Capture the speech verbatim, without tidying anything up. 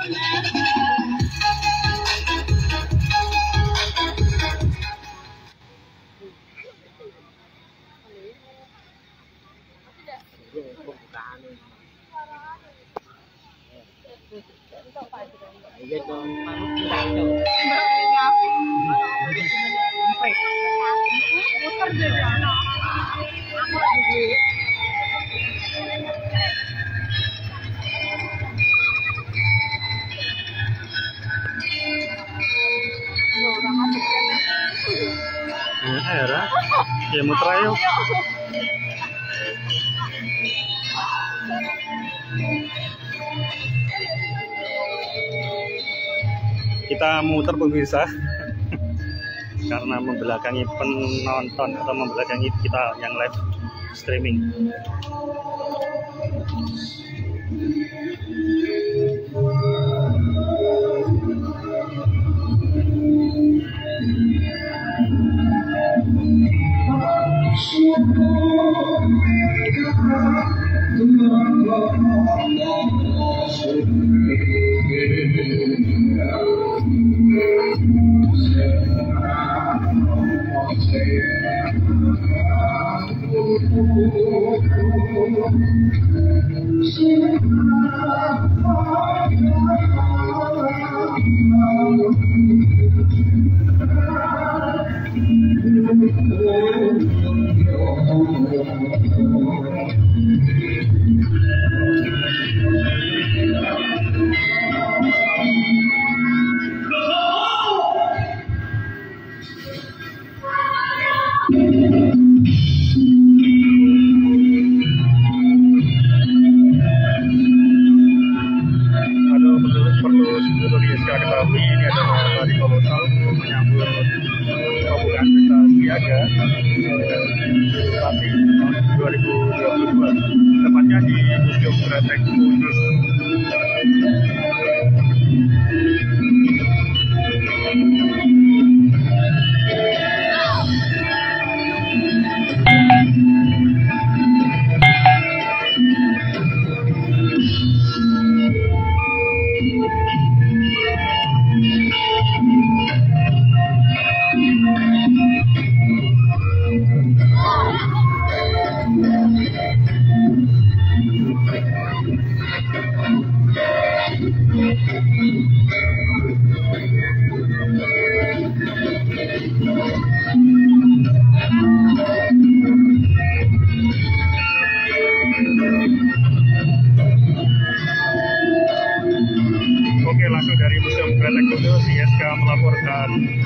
Era, ya muter ayo. Kita muter pemirsa karena membelakangi penonton atau membelakangi kita yang live streaming. Ini adalah tari kolosal untuk menyambut pembukaan pesta siaga Pati tahun dua ribu dua puluh dua, tepatnya di Museum Kretek Kudus. Oke, langsung dari Museum Kretek Kudus, I S K melaporkan.